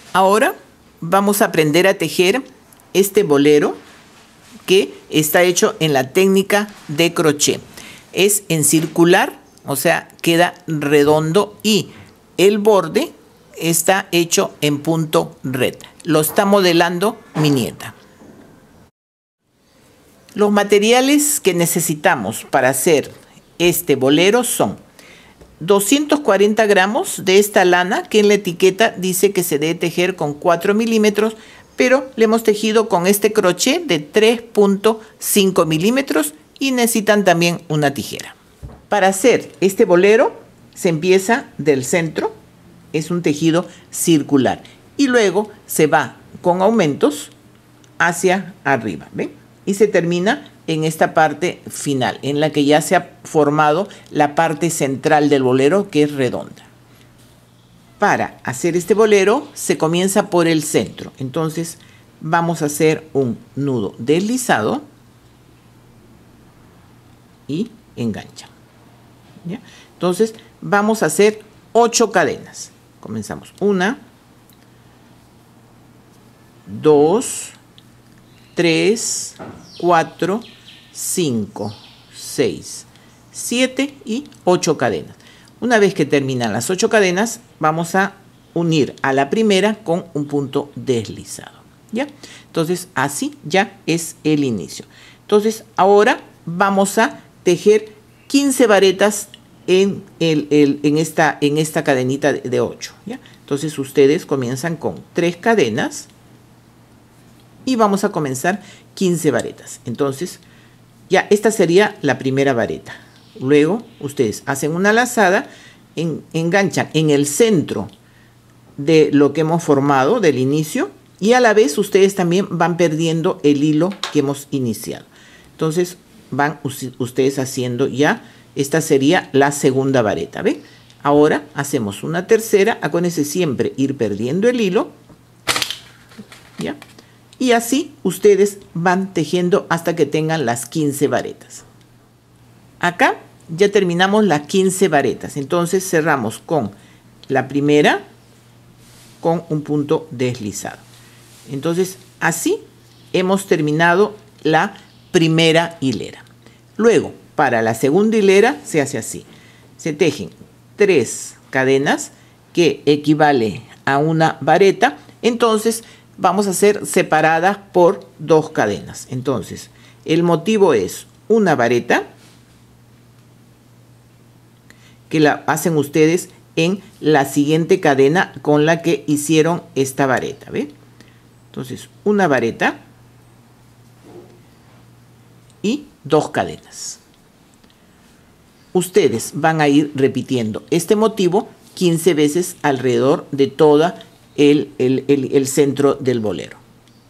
Ahora vamos a aprender a tejer este bolero que está hecho en la técnica de crochet. Es en circular, o sea, queda redondo y el borde está hecho en punto red. Lo está modelando mi nieta. Los materiales que necesitamos para hacer este bolero son 240 gramos de esta lana que en la etiqueta dice que se debe tejer con 4 milímetros, pero le hemos tejido con este crochet de 3.5 milímetros y necesitan también una tijera. Para hacer este bolero se empieza del centro, es un tejido circular y luego se va con aumentos hacia arriba, ¿ven? Y se termina en esta parte final, en la que ya se ha formado la parte central del bolero, que es redonda. Para hacer este bolero se comienza por el centro. Entonces vamos a hacer un nudo deslizado y engancha. ¿Ya? Entonces vamos a hacer 8 cadenas. Comenzamos 1, 2, 3, 4, 5, 6, 7 y 8 cadenas. Una vez que terminan las 8 cadenas, vamos a unir a la primera con un punto deslizado. ¿Ya? Entonces, así ya es el inicio. Entonces, ahora vamos a tejer 15 varetas en esta cadenita de 8. ¿Ya? Entonces, ustedes comienzan con 3 cadenas y vamos a comenzar 15 varetas. Entonces, ya esta sería la primera vareta. Luego, ustedes hacen una lazada, enganchan en el centro de lo que hemos formado del inicio y a la vez ustedes también van perdiendo el hilo que hemos iniciado. Entonces, van ustedes haciendo ya, esta sería la segunda vareta, ¿ven? Ahora hacemos una tercera, acuérdense siempre ir perdiendo el hilo, ¿ya? Y así ustedes van tejiendo hasta que tengan las 15 varetas. Acá ya terminamos las 15 varetas. Entonces cerramos con la primera con un punto deslizado. Entonces así hemos terminado la primera hilera. Luego para la segunda hilera se hace así. Se tejen 3 cadenas que equivale a una vareta. Entonces vamos a hacer separadas por 2 cadenas. Entonces, el motivo es una vareta que la hacen ustedes en la siguiente cadena con la que hicieron esta vareta, ¿ven? Entonces, una vareta y 2 cadenas. Ustedes van a ir repitiendo este motivo 15 veces alrededor de toda el centro del bolero.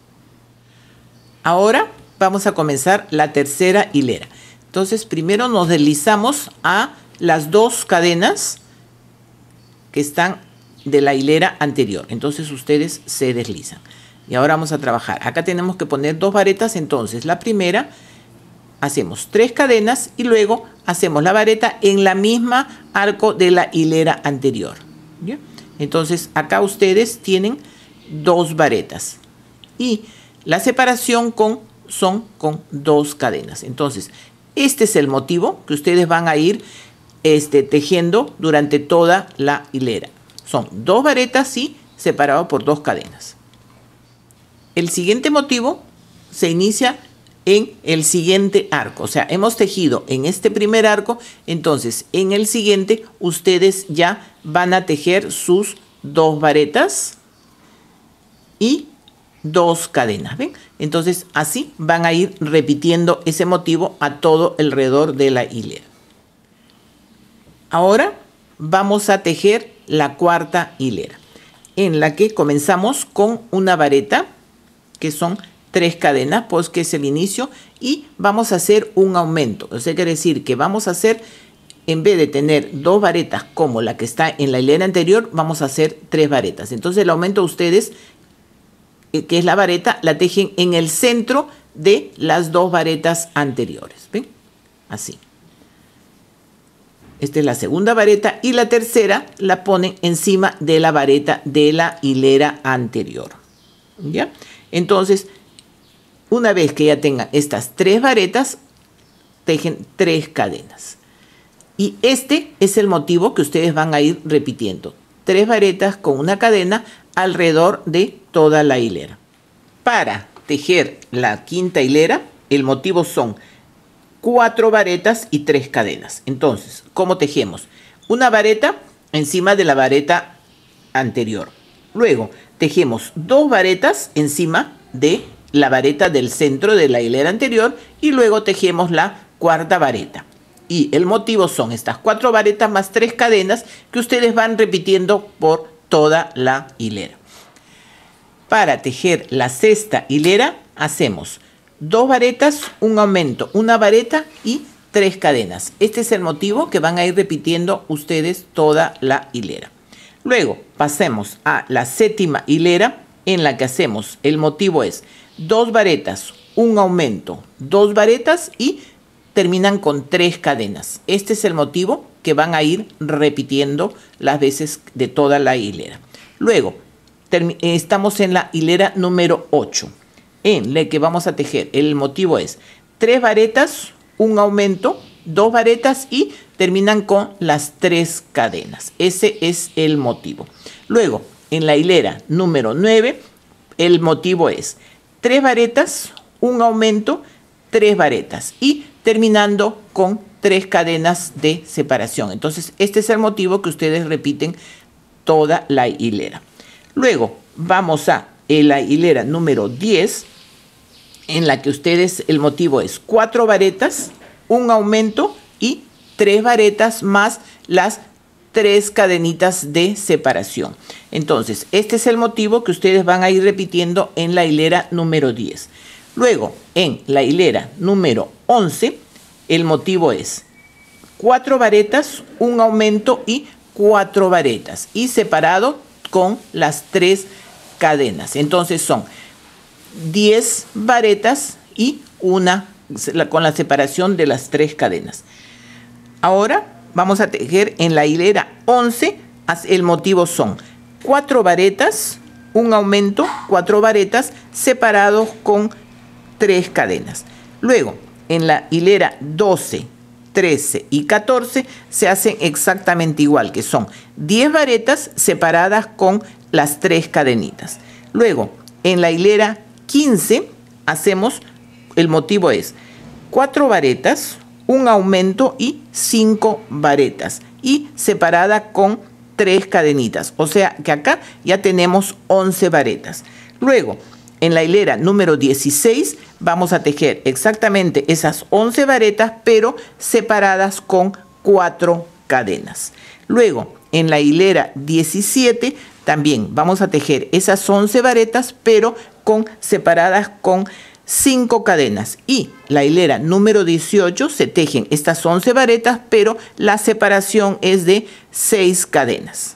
Ahora vamos a comenzar la tercera hilera. Entonces primero nos deslizamos a las 2 cadenas que están de la hilera anterior. Entonces ustedes se deslizan. Y ahora vamos a trabajar. Acá tenemos que poner 2 varetas. Entonces la primera hacemos 3 cadenas y luego hacemos la vareta en la misma arco de la hilera anterior. ¿Ya? Entonces acá ustedes tienen 2 varetas y la separación son con 2 cadenas. Entonces este es el motivo que ustedes van a ir tejiendo durante toda la hilera. Son 2 varetas y separado por 2 cadenas. El siguiente motivo se inicia en el siguiente arco. O sea, hemos tejido en este primer arco, entonces en el siguiente ustedes ya van a tejer sus 2 varetas y 2 cadenas, ¿ven? Entonces así van a ir repitiendo ese motivo a todo alrededor de la hilera. Ahora vamos a tejer la cuarta hilera, en la que comenzamos con una vareta, que son 3 cadenas, pues que es el inicio, y vamos a hacer un aumento. Eso quiere decir que vamos a hacer, en vez de tener 2 varetas como la que está en la hilera anterior, vamos a hacer 3 varetas. Entonces el aumento ustedes, que es la vareta, la tejen en el centro de las 2 varetas anteriores. ¿Ven? Así. Esta es la segunda vareta y la tercera la ponen encima de la vareta de la hilera anterior. ¿Ya? Entonces, una vez que ya tengan estas 3 varetas, tejen 3 cadenas. Y este es el motivo que ustedes van a ir repitiendo. 3 varetas con una cadena alrededor de toda la hilera. Para tejer la quinta hilera, el motivo son 4 varetas y 3 cadenas. Entonces, ¿cómo tejemos? Una vareta encima de la vareta anterior. Luego, tejemos 2 varetas encima de la vareta del centro de la hilera anterior y luego tejemos la cuarta vareta. Y el motivo son estas 4 varetas más 3 cadenas que ustedes van repitiendo por toda la hilera. Para tejer la sexta hilera hacemos 2 varetas, un aumento, una vareta y 3 cadenas. Este es el motivo que van a ir repitiendo ustedes toda la hilera. Luego pasemos a la séptima hilera en la que hacemos, el motivo es 2 varetas, un aumento, 2 varetas y terminan con 3 cadenas. Este es el motivo que van a ir repitiendo las veces de toda la hilera. Luego estamos en la hilera número 8, en la que vamos a tejer. El motivo es 3 varetas, un aumento, 2 varetas y terminan con las 3 cadenas. Ese es el motivo. Luego, en la hilera número 9, el motivo es 3 varetas, un aumento, 3 varetas y terminando con 3 cadenas de separación. Entonces, este es el motivo que ustedes repiten toda la hilera. Luego, vamos a la hilera número 10, en la que ustedes, el motivo es 4 varetas, un aumento y 3 varetas más las 3 cadenitas de separación. Entonces, este es el motivo que ustedes van a ir repitiendo en la hilera número 10. Luego, en la hilera número 11, el motivo es 4 varetas, un aumento y 4 varetas. Y separado con las 3 cadenas. Entonces son 10 varetas y una con la separación de las 3 cadenas. Ahora vamos a tejer en la hilera 11. El motivo son 4 varetas, un aumento, 4 varetas separados con 3 cadenas. Luego, en la hilera 12, 13 y 14 se hacen exactamente igual, que son 10 varetas separadas con las 3 cadenitas. Luego, en la hilera 15 hacemos, el motivo es 4 varetas, un aumento y 5 varetas y separada con 3 cadenitas. O sea que acá ya tenemos 11 varetas. Luego, en la hilera número 16 vamos a tejer exactamente esas 11 varetas, pero separadas con 4 cadenas. Luego, en la hilera 17 también vamos a tejer esas 11 varetas, pero separadas con 5 cadenas. Y la hilera número 18 se tejen estas 11 varetas, pero la separación es de 6 cadenas.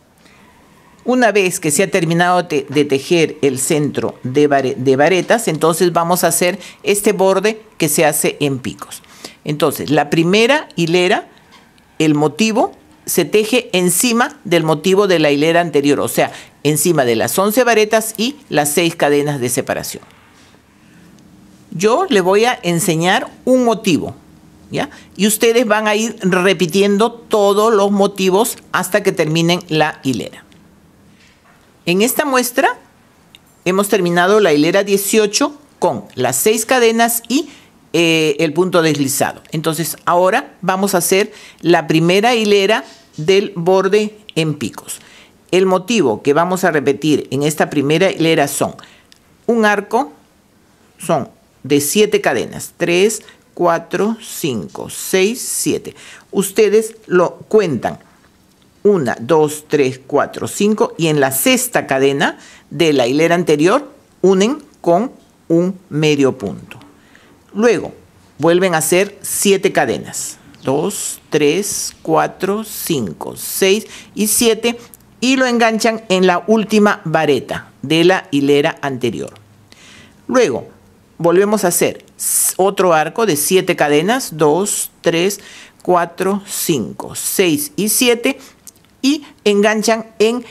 Una vez que se ha terminado de tejer el centro de varetas, entonces vamos a hacer este borde que se hace en picos. Entonces, la primera hilera, el motivo se teje encima del motivo de la hilera anterior, o sea, encima de las 11 varetas y las 6 cadenas de separación. Yo les voy a enseñar un motivo, ¿ya? Y ustedes van a ir repitiendo todos los motivos hasta que terminen la hilera. En esta muestra hemos terminado la hilera 18 con las 6 cadenas y el punto deslizado. Entonces ahora vamos a hacer la primera hilera del borde en picos. El motivo que vamos a repetir en esta primera hilera son un arco, son de 7 cadenas, 3, 4, 5, 6, 7. Ustedes lo cuentan. 1, 2, 3, 4, 5 y en la sexta cadena de la hilera anterior unen con un medio punto. Luego vuelven a hacer 7 cadenas. 2, 3, 4, 5, 6 y 7 y lo enganchan en la última vareta de la hilera anterior. Luego volvemos a hacer otro arco de 7 cadenas, 2, 3, 4, 5, 6 y 7 y enganchan en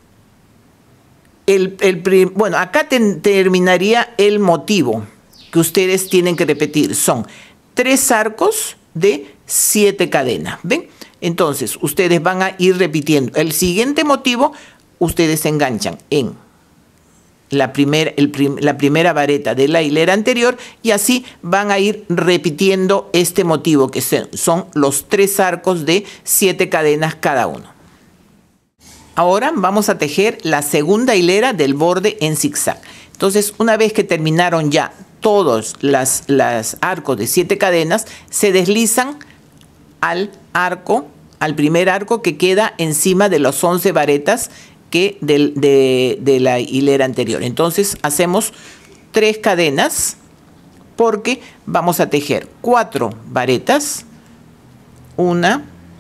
bueno, acá terminaría el motivo que ustedes tienen que repetir. Son 3 arcos de 7 cadenas, ¿ven? Entonces, ustedes van a ir repitiendo. El siguiente motivo, ustedes enganchan en la primera vareta de la hilera anterior y así van a ir repitiendo este motivo, que son los 3 arcos de 7 cadenas cada uno. Ahora vamos a tejer la segunda hilera del borde en zigzag. Entonces, una vez que terminaron ya todos los arcos de 7 cadenas, se deslizan al primer arco que queda encima de los 11 varetas de la hilera anterior. Entonces, hacemos 3 cadenas porque vamos a tejer 4 varetas, 1,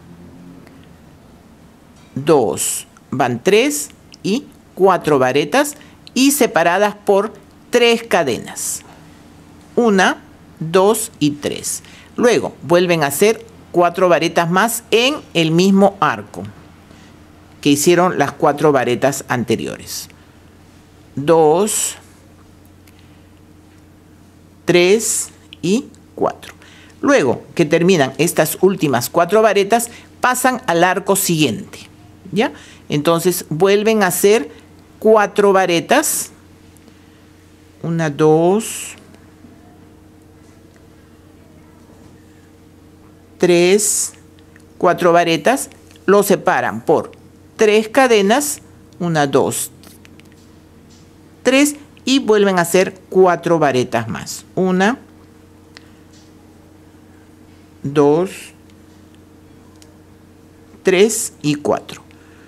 2, van 3 y 4 varetas y separadas por 3 cadenas. 1, 2 y 3. Luego vuelven a hacer 4 varetas más en el mismo arco que hicieron las 4 varetas anteriores. 2, 3 y 4. Luego que terminan estas últimas 4 varetas, pasan al arco siguiente, ¿ya? Entonces vuelven a hacer 4 varetas. 1, 2, 3, 4 varetas. Lo separan por 3 cadenas. 1, 2, 3 y vuelven a hacer 4 varetas más. 1, 2, 3 y 4.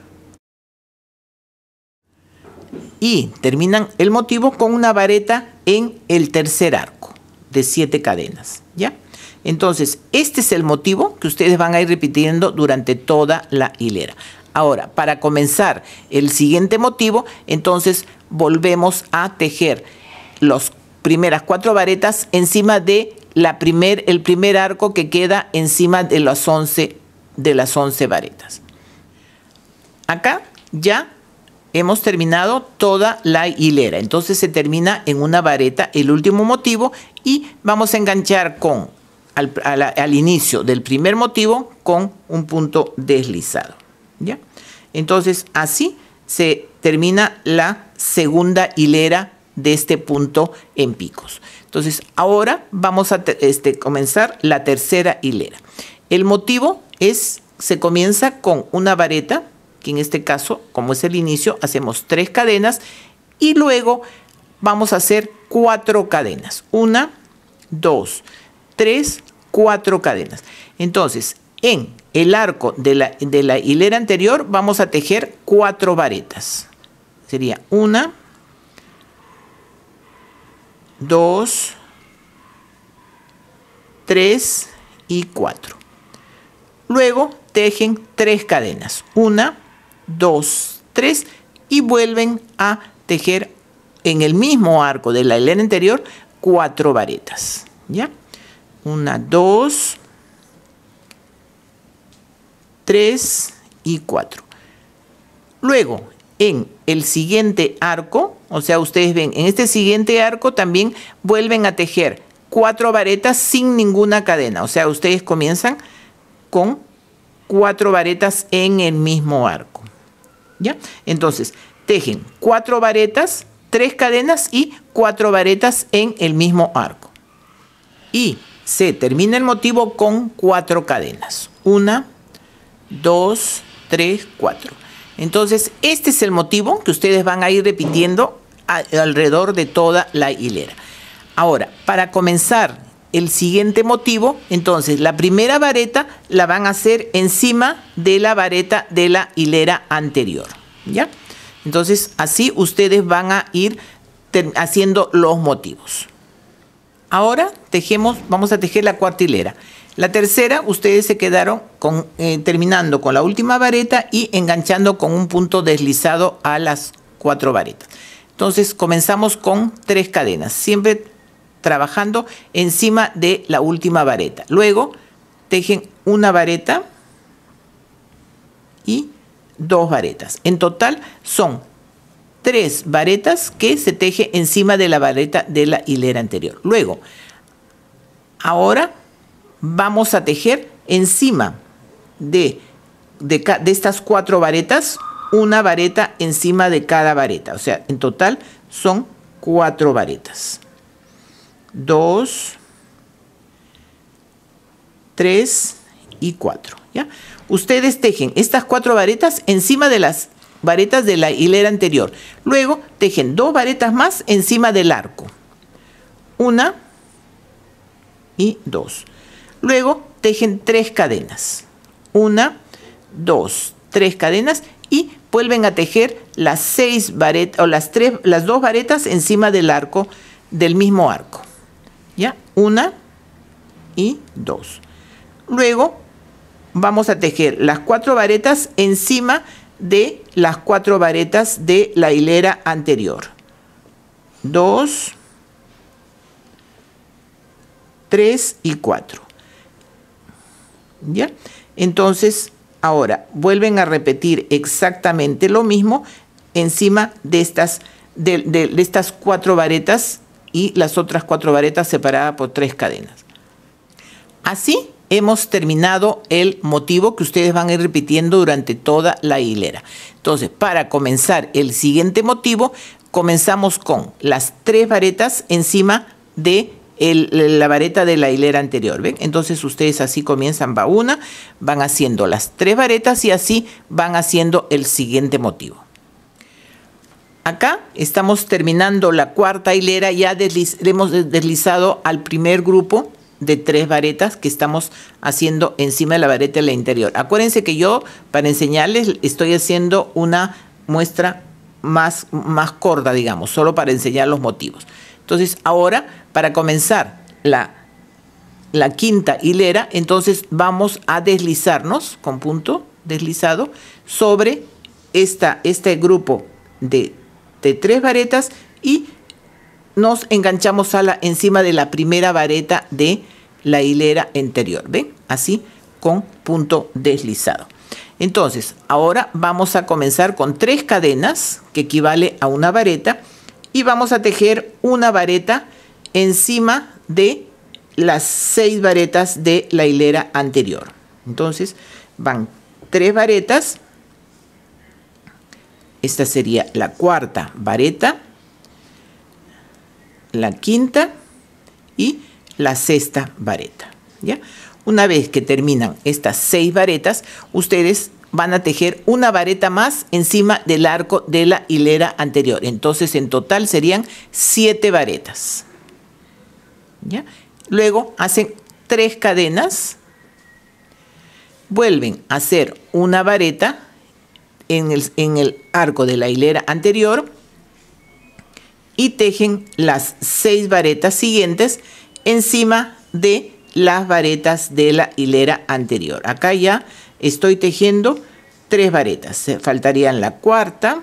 Y terminan el motivo con una vareta en el tercer arco de 7 cadenas, ¿ya? Entonces, este es el motivo que ustedes van a ir repitiendo durante toda la hilera. Ahora, para comenzar el siguiente motivo, entonces volvemos a tejer las primeras 4 varetas encima de el primer arco que queda encima de las 11 varetas. Acá ya hemos terminado toda la hilera. Entonces se termina en una vareta el último motivo y vamos a enganchar al inicio del primer motivo con un punto deslizado, ¿ya? Entonces así se termina la segunda hilera de este punto en picos. Entonces ahora vamos a comenzar la tercera hilera. El motivo se comienza con una vareta, que en este caso, como es el inicio, hacemos 3 cadenas y luego vamos a hacer 4 cadenas. 1, 2, 3, 4 cadenas. Entonces, en el arco de la hilera anterior vamos a tejer 4 varetas. Sería 1, 2, 3 y 4. Luego tejen 3 cadenas. 1, 2, 3 y vuelven a tejer en el mismo arco de la hilera anterior 4 varetas, ¿ya? 1, 2, 3 y 4. Luego, en el siguiente arco, o sea, ustedes ven, en este siguiente arco también vuelven a tejer 4 varetas sin ninguna cadena. O sea, ustedes comienzan con 4 varetas en el mismo arco, ¿ya? Entonces, tejen 4 varetas, 3 cadenas y 4 varetas en el mismo arco. Y se termina el motivo con 4 cadenas. 1, 2, 3, 4. Entonces, este es el motivo que ustedes van a ir repitiendo alrededor de toda la hilera. Ahora, para comenzar el siguiente motivo, entonces la primera vareta la van a hacer encima de la vareta de la hilera anterior, ¿ya? Entonces, así ustedes van a ir haciendo los motivos. Ahora vamos a tejer la cuarta hilera. La tercera, ustedes se quedaron terminando con la última vareta y enganchando con un punto deslizado a las 4 varetas. Entonces comenzamos con 3 cadenas, siempre trabajando encima de la última vareta. Luego tejen una vareta y 2 varetas. En total son 3 varetas que se teje encima de la vareta de la hilera anterior. Luego, ahora vamos a tejer encima de estas 4 varetas, una vareta encima de cada vareta. O sea, en total son 4 varetas. 2, 3 y 4. ¿Ya? Ustedes tejen estas 4 varetas encima de las varetas de la hilera anterior. Luego tejen 2 varetas más encima del arco. 1 y 2. Luego tejen 3 cadenas. 1, 2, 3 cadenas y vuelven a tejer las 6 varetas o las 2 varetas encima del arco, del mismo arco. ¿Ya? 1 y 2. Luego vamos a tejer las 4 varetas encima de las 4 varetas de la hilera anterior. 2, 3 y 4. ¿Ya? Entonces, ahora vuelven a repetir exactamente lo mismo encima de estas 4 varetas y las otras 4 varetas separadas por 3 cadenas. Así hemos terminado el motivo que ustedes van a ir repitiendo durante toda la hilera. Entonces, para comenzar el siguiente motivo, comenzamos con las 3 varetas encima de la vareta de la hilera anterior. ¿Ven? Entonces ustedes así comienzan, va una, van haciendo las 3 varetas y así van haciendo el siguiente motivo. Acá estamos terminando la 4ª hilera, ya hemos deslizado al primer grupo de 3 varetas que estamos haciendo encima de la vareta de la interior. Acuérdense que yo, para enseñarles, estoy haciendo una muestra más corta, digamos, solo para enseñar los motivos. Entonces, ahora, para comenzar la 5ª hilera, entonces vamos a deslizarnos con punto deslizado sobre este grupo de 3 varetas y nos enganchamos encima de la primera vareta de la hilera anterior. ¿Ven? Así, con punto deslizado. Entonces, ahora vamos a comenzar con 3 cadenas, que equivale a una vareta, y vamos a tejer una vareta encima de las 6 varetas de la hilera anterior. Entonces, van 3 varetas. Esta sería la 4ª vareta, la 5ª y la 6ª vareta. ¿Ya? Una vez que terminan estas 6 varetas, ustedes van a tejer una vareta más encima del arco de la hilera anterior. Entonces, en total serían 7 varetas. ¿Ya? Luego hacen 3 cadenas, vuelven a hacer una vareta en el arco de la hilera anterior y tejen las 6 varetas siguientes encima de las varetas de la hilera anterior. Acá ya estoy tejiendo 3 varetas. Faltarían la 4ª,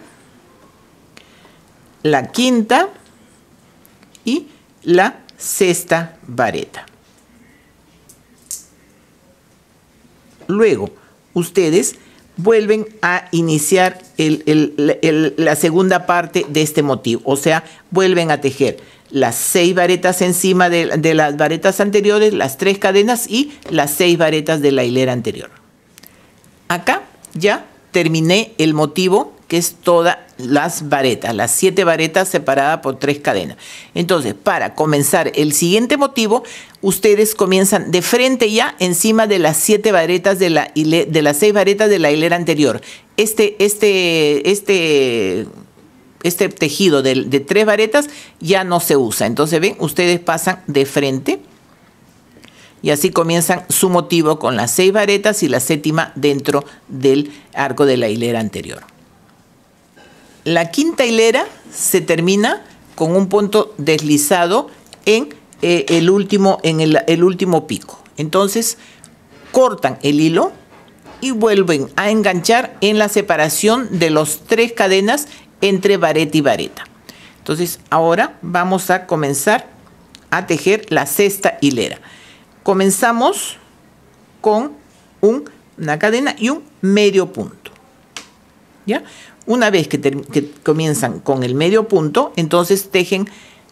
la 5ª y la 6ª vareta. Luego, ustedes vuelven a iniciar la segunda parte de este motivo. O sea, vuelven a tejer las 6 varetas encima de las varetas anteriores, las 3 cadenas y las 6 varetas de la hilera anterior. Acá ya terminé el motivo, que es todas las varetas, las 7 varetas separadas por 3 cadenas. Entonces, para comenzar el siguiente motivo, ustedes comienzan de frente ya encima de las 7 varetas de las 6 varetas de la hilera anterior. Este tejido de 3 varetas ya no se usa. Entonces, ven, ustedes pasan de frente y así comienzan su motivo con las 6 varetas y la 7ª dentro del arco de la hilera anterior. La 5ª hilera se termina con un punto deslizado en el último pico. Entonces, cortan el hilo y vuelven a enganchar en la separación de los 3 cadenas entre vareta y vareta. Entonces, ahora vamos a comenzar a tejer la 6ª hilera. Comenzamos con una cadena y un medio punto. ¿Ya? Una vez que comienzan con el medio punto, entonces tejen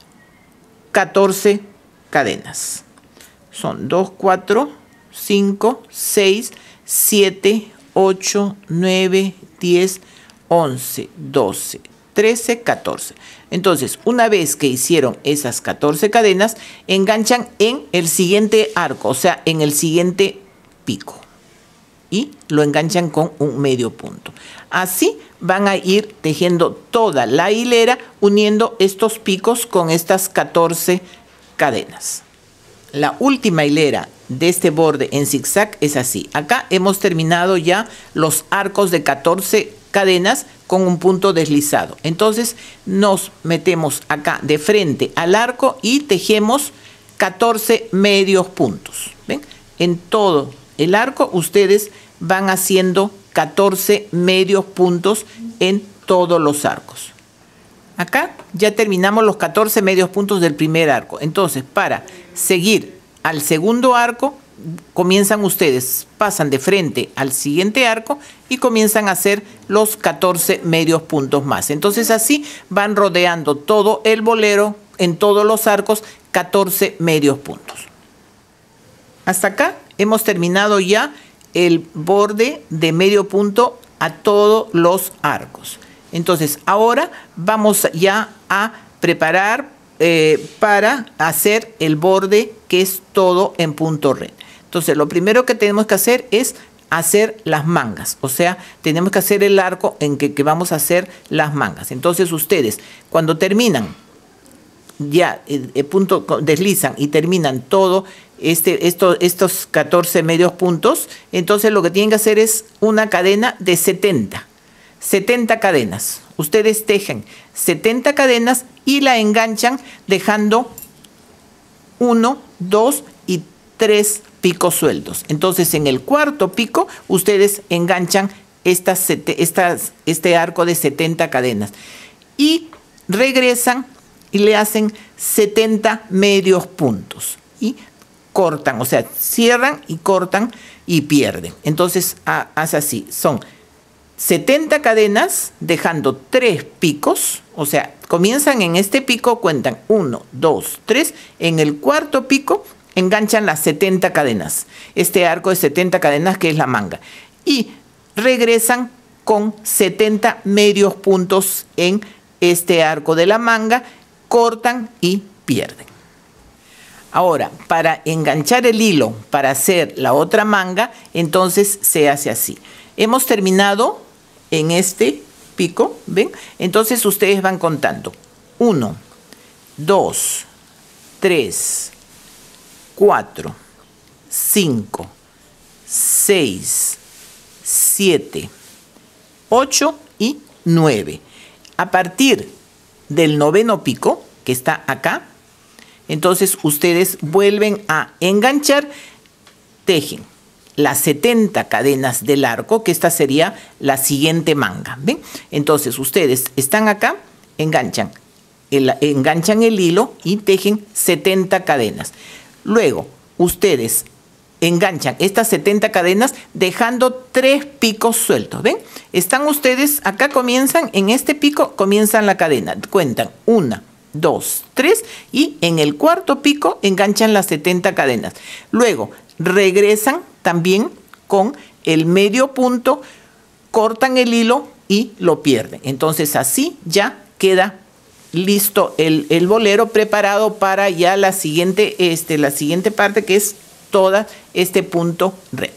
14 cadenas. Son 2, 4, 5, 6, 7, 8, 9, 10, 11, 12, 13, 14. Entonces, una vez que hicieron esas 14 cadenas, enganchan en el siguiente arco, o sea, en el siguiente pico. Y lo enganchan con un medio punto. Así van a ir tejiendo toda la hilera, uniendo estos picos con estas 14 cadenas. La última hilera de este borde en zigzag es así. Acá hemos terminado ya los arcos de 14 cadenas con un punto deslizado. Entonces nos metemos acá de frente al arco y tejemos 14 medios puntos. ¿Ven? En todo el arco ustedes van haciendo 14 medios puntos en todos los arcos. Acá ya terminamos los 14 medios puntos del primer arco. Entonces, para seguir al segundo arco, comienzan ustedes, pasan de frente al siguiente arco y comienzan a hacer los 14 medios puntos más. Entonces así van rodeando todo el bolero en todos los arcos, 14 medios puntos. Hasta acá hemos terminado ya el borde de medio punto a todos los arcos. Entonces ahora vamos ya a preparar para hacer el borde que es todo en punto red. Entonces lo primero que tenemos que hacer es hacer las mangas, o sea, tenemos que hacer el arco en que vamos a hacer las mangas. Entonces ustedes cuando terminan ya el punto, deslizan y terminan todo estos 14 medios puntos, entonces lo que tienen que hacer es una cadena de 70 cadenas. Ustedes tejen 70 cadenas y la enganchan dejando 1, 2 y 3 picos sueltos. Entonces en el cuarto pico ustedes enganchan este arco de 70 cadenas y regresan y le hacen 70 medios puntos y cortan, o sea, cierran y cortan y pierden. Entonces hace así, son 70 cadenas dejando 3 picos, o sea, comienzan en este pico, cuentan 1, 2, 3, en el cuarto pico enganchan las 70 cadenas, este arco de 70 cadenas que es la manga, y regresan con 70 medios puntos en este arco de la manga, cortan y pierden. Ahora, para enganchar el hilo, para hacer la otra manga, entonces se hace así. Hemos terminado en este pico, ¿ven? Entonces ustedes van contando 1, 2, 3, 4, 5, 6, 7, 8 y 9. A partir del noveno pico, que está acá, entonces ustedes vuelven a enganchar, tejen las 70 cadenas del arco, que esta sería la siguiente manga, ¿ven? Entonces ustedes están acá, enganchan el hilo y tejen 70 cadenas. Luego ustedes enganchan estas 70 cadenas dejando 3 picos sueltos, ¿ven? Están ustedes, acá comienzan, en este pico comienzan la cadena, cuentan 1, 2, 3 y en el cuarto pico enganchan las 70 cadenas. Luego regresan también con el medio punto, cortan el hilo y lo pierden. Entonces así ya queda listo el bolero preparado para ya la siguiente parte, que es todo este punto red.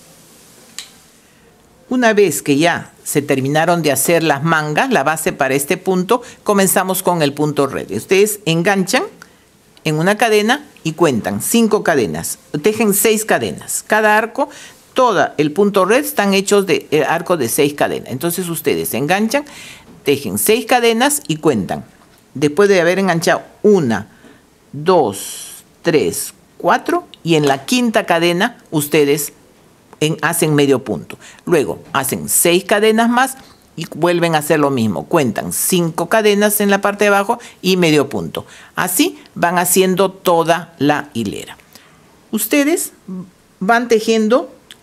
Una vez que ya se terminaron de hacer las mangas, la base para este punto, comenzamos con el punto red. Ustedes enganchan en una cadena y cuentan 5 cadenas, tejen 6 cadenas. Cada arco, todo el punto red están hechos de arco de 6 cadenas. Entonces ustedes enganchan, tejen 6 cadenas y cuentan. Después de haber enganchado 1, 2, 3, 4 y en la quinta cadena ustedes hacen medio punto. Luego hacen 6 cadenas más y vuelven a hacer lo mismo. Cuentan 5 cadenas en la parte de abajo y medio punto. Así van haciendo toda la hilera. Ustedes van tejiendo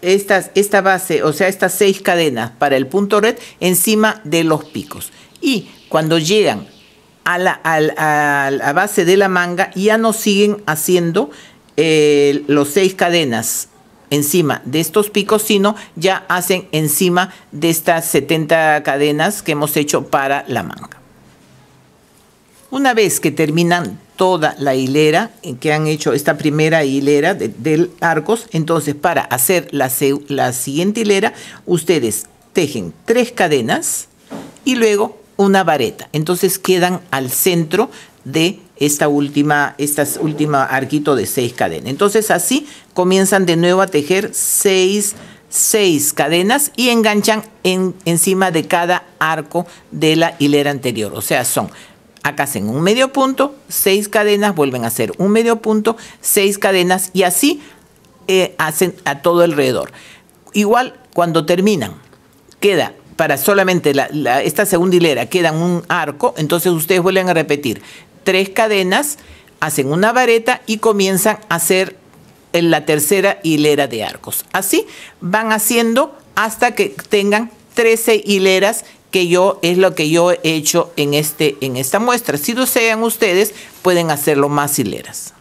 esta base, o sea, estas 6 cadenas para el punto red encima de los picos. Y cuando llegan a la base de la manga, ya no siguen haciendo los 6 cadenas encima de estos picos, sino ya hacen encima de estas 70 cadenas que hemos hecho para la manga. Una vez que terminan toda la hilera, que han hecho esta primera hilera de arcos, entonces para hacer la siguiente hilera, ustedes tejen 3 cadenas y luego una vareta. Entonces quedan al centro de esta última arquito de 6 cadenas. Entonces así comienzan de nuevo a tejer 6 cadenas y enganchan encima de cada arco de la hilera anterior. O sea, acá hacen un medio punto, 6 cadenas, vuelven a hacer un medio punto, 6 cadenas y así hacen a todo alrededor. Igual cuando terminan, queda para solamente esta segunda hilera, quedan un arco, entonces ustedes vuelven a repetir 3 cadenas, hacen una vareta y comienzan a hacer la tercera hilera de arcos. Así van haciendo hasta que tengan 13 hileras, que es lo que yo he hecho en esta muestra. Si desean ustedes, pueden hacerlo más hileras.